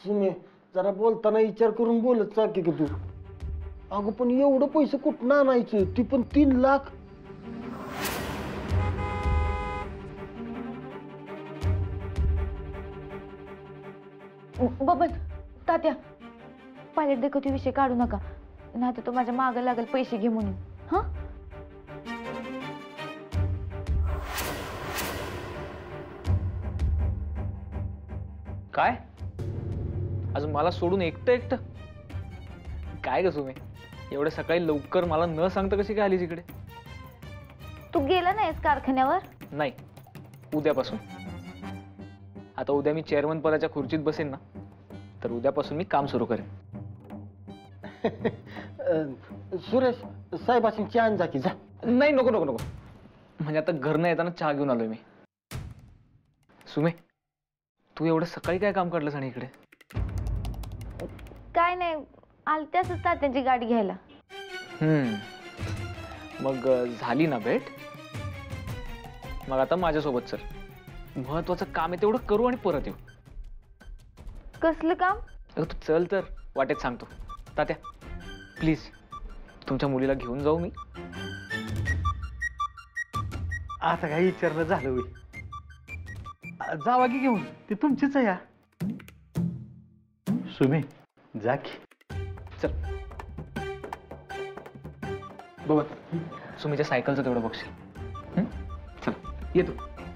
सुमे जरा बोलताना विचार करून बोलत जा की तू. अगं पण एवढं पैसे कुठं आणायचं, ती पण 3 लाख. बबन तात्या पायलट देखत विषय काढू नका, नाही तर तो माझ्या मागं लागेल पैसे घे म्हणून. हा काय अजून मला सोडून एकटं एकटं काय ग सुमे, एवढ्या सकाळी लवकर मला न सांगता कशी काय आलीस इकडे? तू गेला नाहीस कारखान्यावर? नाही, उद्यापासून. आता उद्या मी चेअरमन पदाच्या खुर्चीत बसेन ना, तर उद्यापासून मी काम सुरू करेन. सुरेश साहेबांची चहा आण जा की जा. नाही नको नको नको, म्हणजे आता घरनं येताना चहा घेऊन आलोय मी. सुमे तू एवढं सकाळी काय काम काढलंस आणि इकडे? काय नाही, आलते असंच तात्यांची गाडी घ्यायला. मग झाली ना भेट? मग आता माझ्यासोबत चल, महत्वाचं काम आहे तेवढं करू आणि परत येऊ. कसलं काम? तू चल तर वाटेत सांगतो. तात्या प्लीज तुमच्या मुलीला घेऊन जाऊ मी. आता काही विचारणं झालं होई, जावा की घेऊन, ती तुमचीच आहे. या सुमे जा की. चल बघ सुमीच्या सायकलचं तेवढं बघशील. चल येतो.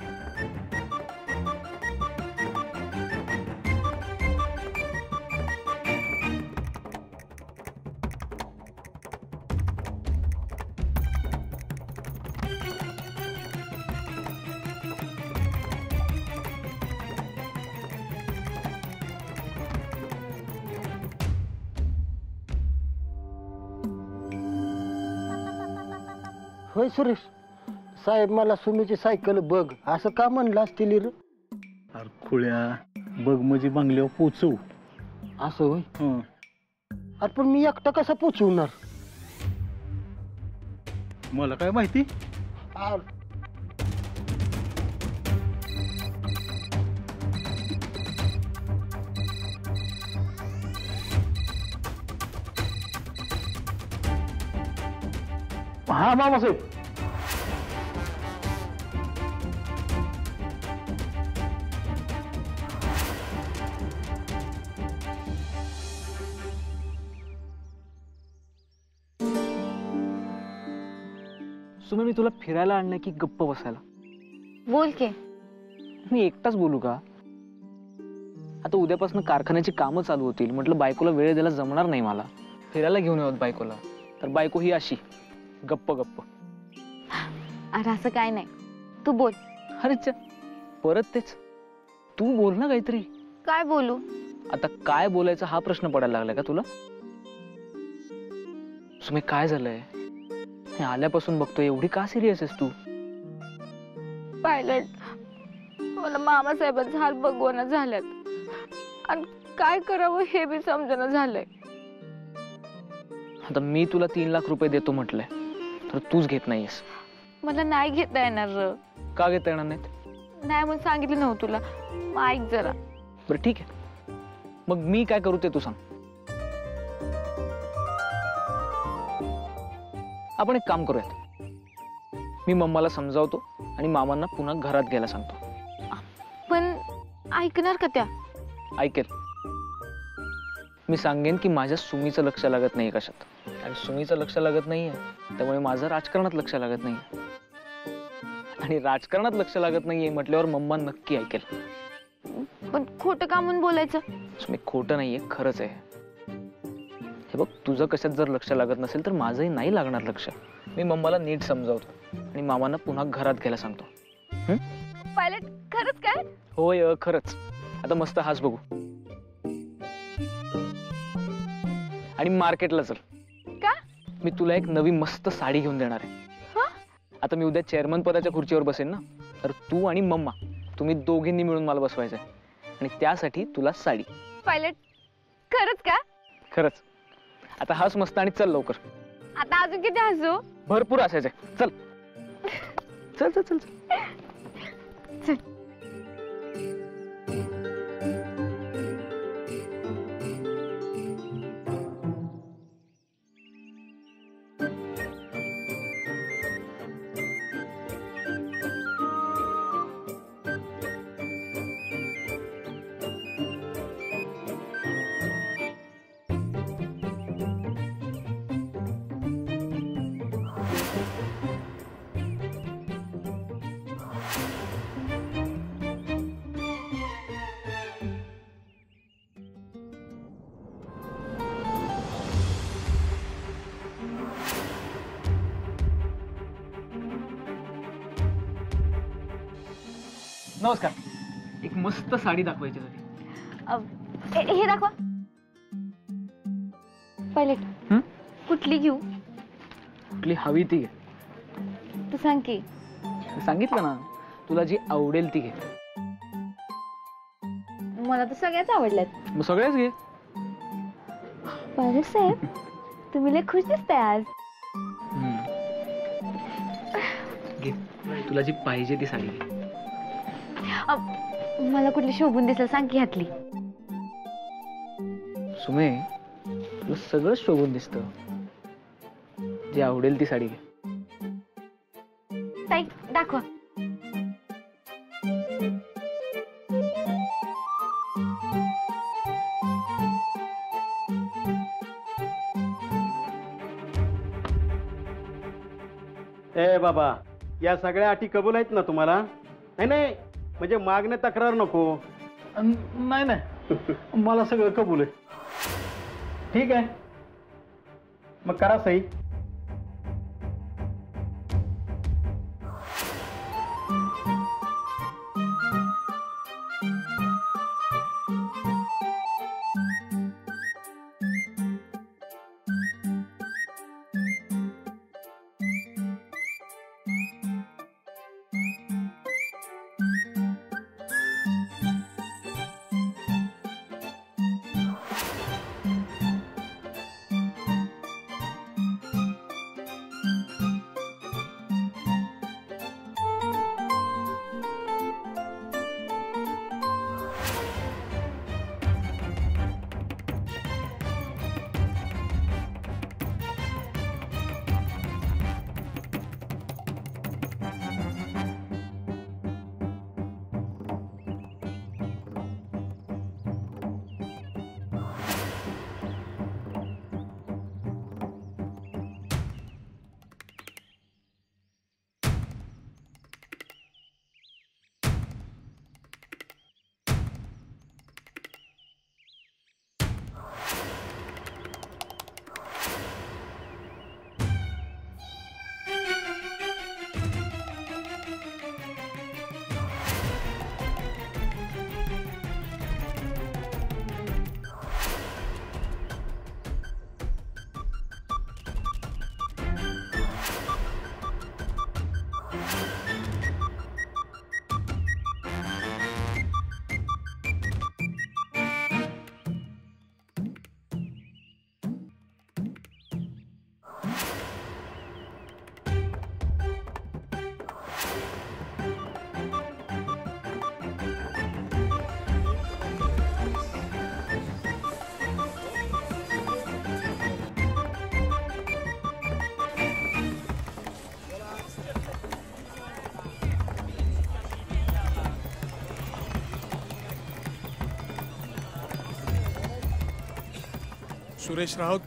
होय सुरेश, साहेब मला सुमीची सायकल बघ असं का म्हणलं असतील रे? अरे खुळ्या, बघ म्हणजे बंगल्यावर पोचव असं होय. अरे पण मी एकटा कसा पोचवणार? मला काय माहिती. हा मामासाहेब. सुमे मी तुला फिरायला आणलंय की गप्प बसायला? बोल के. मी एकटाच बोलू का? आता उद्यापासून कारखान्याची कामं चालू होतील, म्हटलं बायकोला वेळ द्यायला जमणार नाही मला. फिरायला घेऊन येऊत बायकोला, तर बायको ही अशी गप्प गप्प. अरे असं काय नाही, तू बोल. अरे परत तेच, तू बोल ना काहीतरी. काय बोलू? आता काय बोलायचं हा प्रश्न पडायला लागलाय का तुला? सुमे काय झालंय? आल्यापासून बघतोय एवढी का सिरियस आहेस तू? पायलट, मला मामासाहेबांचा हाल बघवणं झाल्यात आणि काय करावं हे बी समजणं झालंय. आता मी तुला 3 लाख रुपये देतो म्हटलंय, तर तूच घेत नाहीयेस. मला नाही घेता येणार. का घेता येणार नाहीत? नाही म्हणून सांगितलं नव्हतं तुला. मग ऐक जरा. बरं ठीक आहे, मग मी काय करू ते तू सांग. आपण एक काम करूयात, मी मम्माला समजावतो आणि मामांना पुन्हा घरात घ्यायला सांगतो. पण ऐकणार का त्या? ऐकेल. मी सांगेन की माझ्या सुमीचं लक्ष लागत नाही कशात, आणि सुमीचं लक्ष लागत नाहीये त्यामुळे माझं राजकारणात लक्ष लागत नाहीये, आणि राजकारणात लक्ष लागत नाहीये म्हटल्यावर मम्मा नक्की ऐकेल. पण खोटं का म्हणून बोलायचं? सुमी खोटं नाहीये, खरंच आहे. हे बघ, तुझं कशात जर लक्ष लागत नसेल तर माझंही नाही लागणार लक्ष. मी मम्माला नीट समजावतो आणि मामांना पुन्हा घरात घ्यायला सांगतो. पायलट खरंच काय? होय खरंच. आता मस्त हास बघू आणि मार्केटला चल. का? मी तुला एक नवी मस्त साडी घेऊन देणार आहे. आता मी उद्या चेअरमन पदाच्या खुर्चीवर बसेन ना, तर तू आणि मम्मा तुम्ही दोघींनी मिळून मला बसवायचं आहे, आणि त्यासाठी तुला साडी. पायलट खरंच का? खरंच. आता हास मस्त आणि चल लवकर. आता अजून किती हसू? भरपूर असायचंय. चल चल चल चल चल. नमस्कार. एक मस्त साडी दाखवायची होती. हे दाखवा. पायलट कुठली घेऊ? कुठली हवी ती घे. तू सांग की. सांगितलं ना, तुला जी आवडेल ती घे. मला तर सगळ्याच आवडल्यात. मग सगळ्याच घे. पायलट साहेब, तुम्ही लय खुश दिसताय आज. घे, तुला जी पाहिजे ती साडी घे. मला कुठली शोभून दिसेल सांग की ह्यातली. सुमे, तुला सगळं शोभून दिसतं. जी आवडेल ती साडी घे. ताई दाखवा. ए बाबा, या सगळ्या अटी कबूल आहेत ना तुम्हाला? नाही नाही, म्हणजे मागणे तक्रार नको. नाही नाही, मला सगळं कबूल आहे. ठीक आहे, मग करा सही. सुरेश राऊत,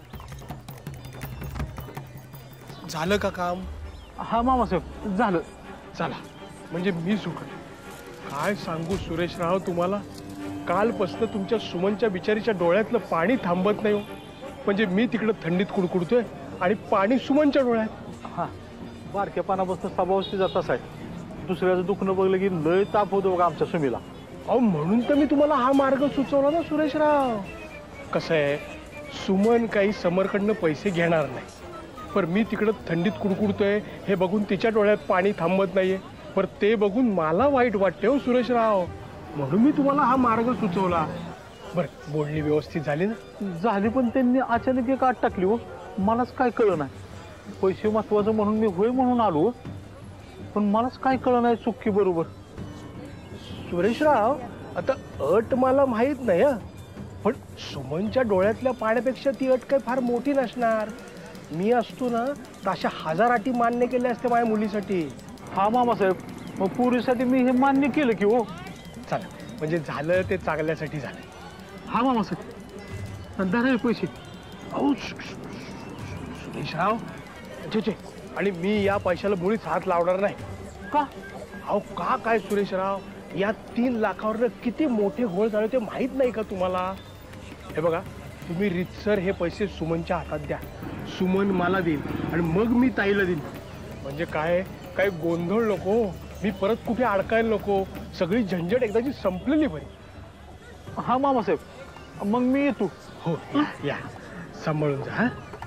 झालं का काम? हा मामासाहेब, झालं. चला, म्हणजे मी सुखद. काय सांगू सुरेश राव तुम्हाला, कालपासनं तुमच्या सुमनच्या बिचारीच्या डोळ्यातलं पाणी थांबत नाही हो. म्हणजे मी तिकडं थंडीत कुडकुडतोय आणि पाणी सुमनच्या डोळ्यात. हा, बारक्या पानापासून स्वभावशी जाताच आहे. दुसऱ्याचं दुखणं बघलं की लय ताप होतो बघा आमच्या सुमीला. अहो, म्हणून तर मी तुम्हाला हा मार्ग सुचवला ना सुरेश राव. कसं आहे, सुमन काही समरकडनं पैसे घेणार नाही, पण मी तिकडं थंडीत कुडकुडतोय हे बघून तिच्या डोळ्यात पाणी थांबत नाहीये. पर ते बघून मला वाईट वाटते हो सुरेशराव, म्हणून मी तुम्हाला हा मार्ग सुचवला. बरं, बोलणी व्यवस्थित झाली ना? झाली, पण त्यांनी अचानक एक आत टाकली हो. मलाच काय कळलं नाही. पैसे महत्वाचं म्हणून मी होय म्हणून आलो, पण मलाच काय कळलं नाही चुक्की बरोबर. सुरेशराव, आता अट मला माहीत नाही हं, पण सुमनच्या डोळ्यातल्या पाण्यापेक्षा ती अट काही फार मोठी नसणार. मी असतो ना तर अशा 1000 अटी मान्य केल्या असत्या माझ्या मुलीसाठी. हा मामासाहेब, मग पुरीसाठी मी हे मान्य केलं की हो. चला, म्हणजे झालं ते चांगल्यासाठी झालं. हा मामासाहेब, धरा पैसे. अहो सुरेशराव, छे, आणि मी या पैशाला मुळीच हात लावणार नाही. का? अहो का काय सुरेशराव, या 3 लाखावर किती मोठे घोळ झाले ते माहीत नाही का तुम्हाला? हे बघा, तुम्ही रितसर हे पैसे सुमनच्या हातात द्या. सुमन मला देईल आणि मग मी ताईला देईन. म्हणजे काय काय गोंधळ नको. मी परत कुठे अडकायला नको, सगळी झंझट एकदाची संपलेली बरी. हा मामासाहेब, मग मी येतो. हो या सांभाळून जा. हा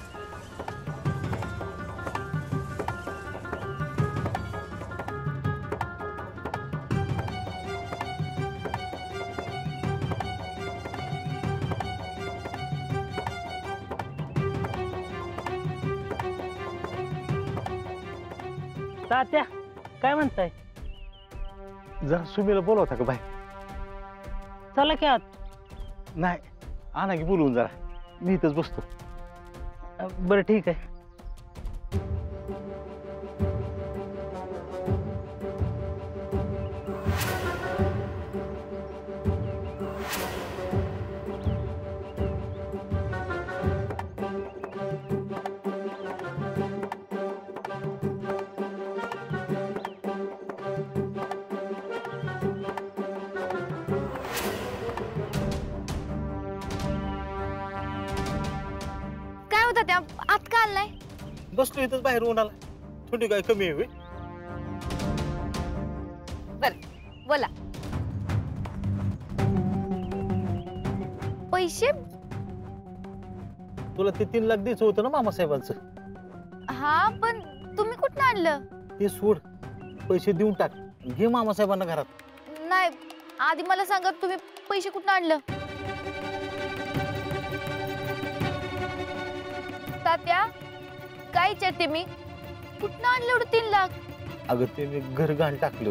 तात्या काय म्हणताय? जरा सुमीला बोलवता का बाय? चला की आत. नाही, आणा की बोलवून जरा, मी इथंच बसतो. बरं ठीक आहे. काय होता त्या आत का आलाय? बसलो इथंच बाहेर उन्हाला. थंडी काय कमी आहे होय? बर बोला. पैसे? तुला ते 3 लाख द्यायचं होतं ना मामासाहेबांचं. हा पण तुम्ही कुठं आणलं? ते सोड, पैसे देऊन टाक, घे मामासाहेबांना घरात. नाही आधी मला सांगा तुम्ही पैसे कुठं आणलं? तात्या काय विचारते मी, कुठं आणलं एवढं 3 लाख? अगं ते मी घर घाण टाकलं.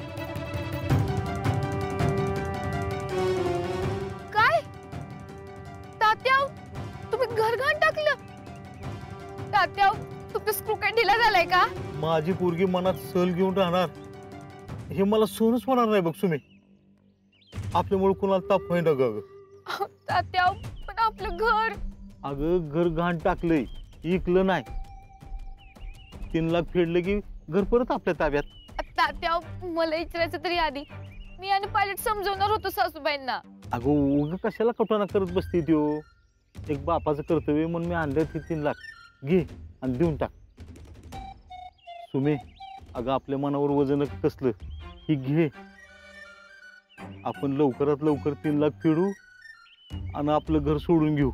काय तात्या तुम्ही घर घाण टाकलं? तात्या तुम्ही स्क्रू काय ढिला झालाय का? माझी पोरगी मनात सल घेऊन राहणार हे मला सहनच होणार नाही बघ सुमी. आपल्यामुळे कुणाला ताप होईना ग. तात्या पण आपलं घर. अगं घर घाण टाकलंय, इकलं नाही. 3 लाख फेडलं की घर परत आपल्या ताब्यात. तात्या मला विचारायचं तरी आधी, मी आणि पायलट समजवणार होतो सासूबाईंना. अगं उग कशाला कटवाना करत बसती त्यो. एक बापाचं कर्तव्य म्हणून मी आणलं ते 3 लाख घे आणि देऊन टाक. सुमे, अगं आपल्या मनावर वजन कसलं, ही घे. आपण लवकरात लवकर 3 लाख फेडू आणि आपलं घर सोडून घेऊ.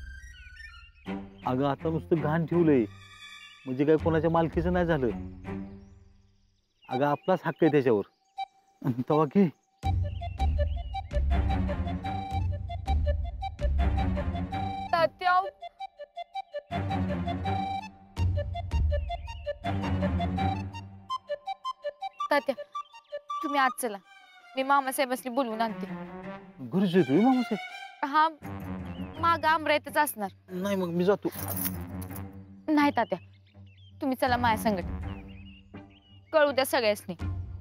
अगं आता नुसतं घाण ठेवलंय म्हणजे काय कोणाच्या मालकीचं नाही झालं. अगं आपलाच हक्क आहे त्याच्यावर. आणि तेव्हा घे. तात्या तात्या तुम्ही आज चला, मी मामासाहेबांनी बोलवून आणते. घरीच येतोय मामासाहेब? हा माग आमरायतच असणार. नाही मग मी जातो. नाही तात्या तुम्ही चला माझ्या संगत, कळू द्या सगळ्यासनी.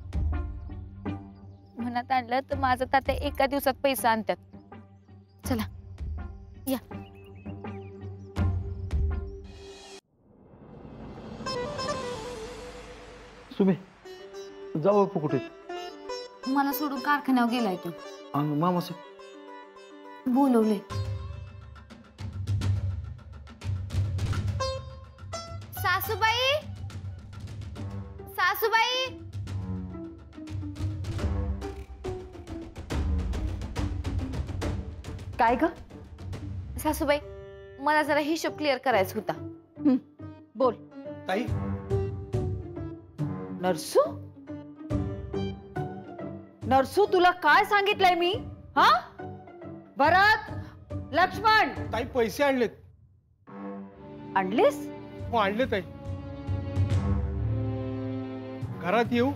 मनात आणलं तर माझं तात्या एका दिवसात पैसा आणतात. चला या. सुमे जाऊ आपण कुठे? मला सोडून कारखान्यावर गेलाय तो. आणि मामासाहेब बोलवले. सासूबाई सासूबाई काय ग? सासूबाई मला जरा हिशोब क्लिअर करायचा होता. बोल. ताई नरसू, नरसू तुला काय सांगितलंय मी? हा भरत, लक्ष्मण ताई पैसे आणलेत. आणलीस? हो आणले ताई. घरात येऊ?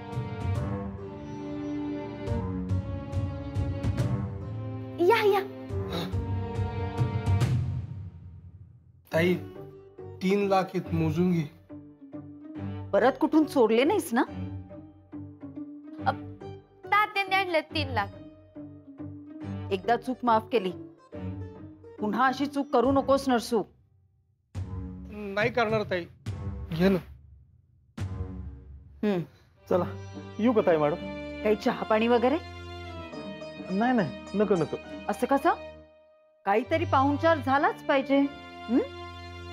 या या. ताई 3 लाख आहेत, मोजून घे. परत कुठून चोरले नाहीस ना? तात्याने आणलं 3 लाख. एकदा चूक माफ केली, पुन्हा अशी चूक करू नकोस नरसू. नाही करणार ताई, घे ना. चला येऊ का ताई मॅडम? काही चहा पाणी वगैरे? नाही नाही नको नको. असं कसं? काहीतरी पाहुणचार झालाच पाहिजे.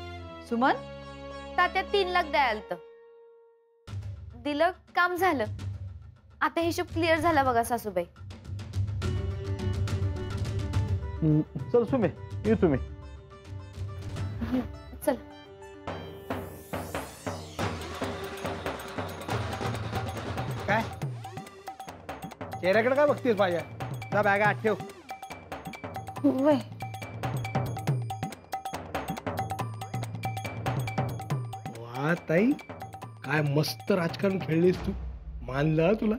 सुमन, तात्या 3 लाख द्यायला दिलं, काम झालं. आता हिशोब क्लिअर झाला बघा सासूबाई. चल सुमे, ये तुम्ही. चल. काय चेहऱ्याकडे काय बघतेस माझ्या? जा बॅगा आत ठेव. वय वा ताई, काय मस्त राजकारण खेळलीस तू. मानलं तुला.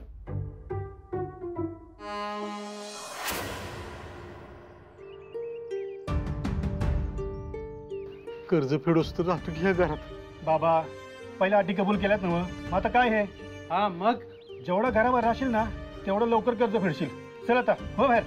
कर्ज फेडूस तर राहतो की ह्या घरात. बाबा पहिल्या अटी कबूल केल्यात ना मग आता काय हे? हा मग जेवढं घरावर राहशील ना तेवढं लवकर कर्ज फेडशील. चल आता हो बाहेर.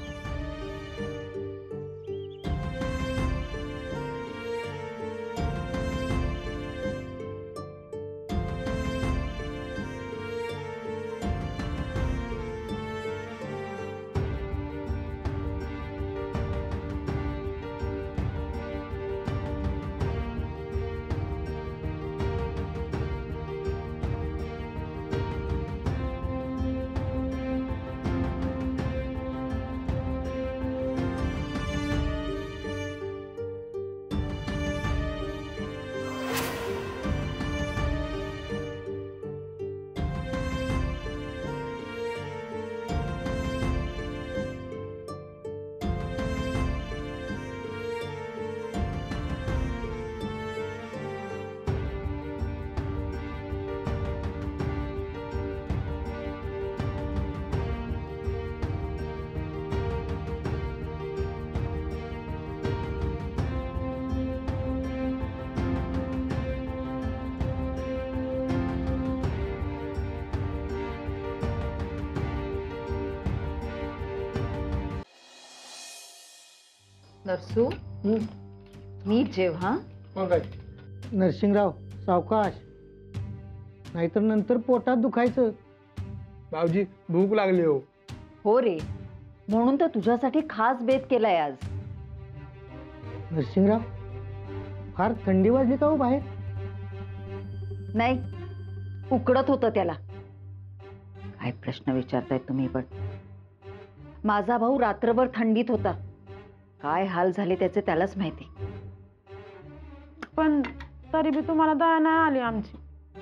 नरसू नीट जेव हा. नरसिंगराव सावकाश, नाहीतर नंतर पोटात दुखायचं. भाऊजी भूक लागली हो. हो रे, म्हणून तर तुझ्यासाठी खास बेत केलाय आज. नरसिंगराव, फार थंडी वाजली का हो बाहेर? नाही, उकडत होतं त्याला. काय प्रश्न विचारताय तुम्ही पण. माझा भाऊ रात्रभर थंडीत होता. काय हाल झाले त्याचे त्यालाच माहिती. पण तरी बी तुम्हाला दया नाही आली आमची.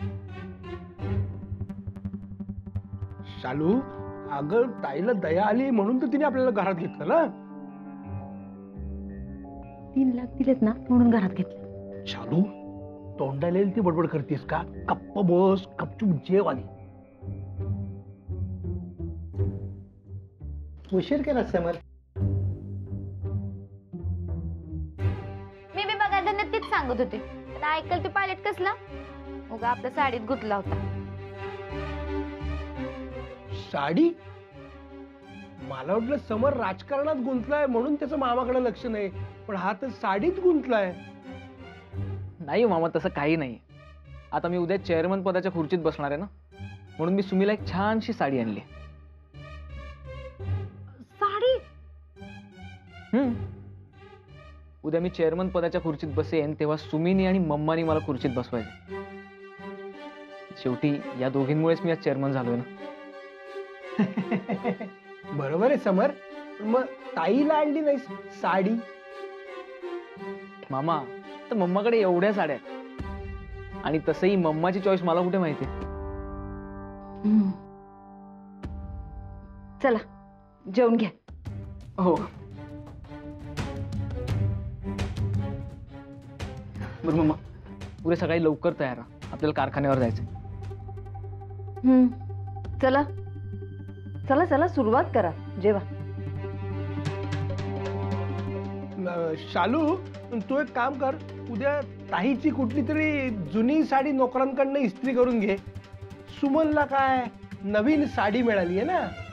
शालू, अगं ताईला दया आली म्हणून तर तिने आपल्याला घरात घेतलं ना. 3 लाख दिलेत ना म्हणून घरात घेतलं. शालू, तोंडाला येईल ती बडबड करतेस का? गप्प बस, गपचूप जेव आली. उशीर केला समर. मी बी बघा तीच सांगत होते. पण ऐकल ते पायलट कसला उगा आपल्या साडीत गुतला होता. साडी? मला वाटलं समर राजकारणात गुंतलाय म्हणून त्याचं मामाकडे लक्ष नाही, पण हा तर साडीत गुंतलाय. नाही मामा, तसं काही नाही. आता मी उद्या चेअरमन पदाच्या खुर्चीत बसणार आहे ना, म्हणून मी सुमीला एक छानशी साडी आणली. साडी? उद्या मी चेअरमन पदाच्या खुर्चीत बसेन तेव्हा सुमीनी आणि मम्मानी मला खुर्चीत बसवायचे. शेवटी या दोघींमुळेच मी आज चेअरमन झालोय ना. बरोबर आहे समर, मग ताईला आणली नाही साडी? मामा, तर मम्माकडे एवढ्या साड्या आहेत. आणि तसंही मम्माची चॉईस मला कुठे माहिती. चला जेवून घ्या. हो. बरं मम्मा, उद्या सकाळी लवकर तयार राहा, आपल्याला कारखान्यावर जायचं. चला चला चला, सुरुवात करा. जेवा. शालू, तू एक काम कर, उद्या ताईची कुठली तरी जुनी साडी नोकरांकडनं इस्त्री करून घे. सुमनला काय नवीन साडी मिळाली आहे ना.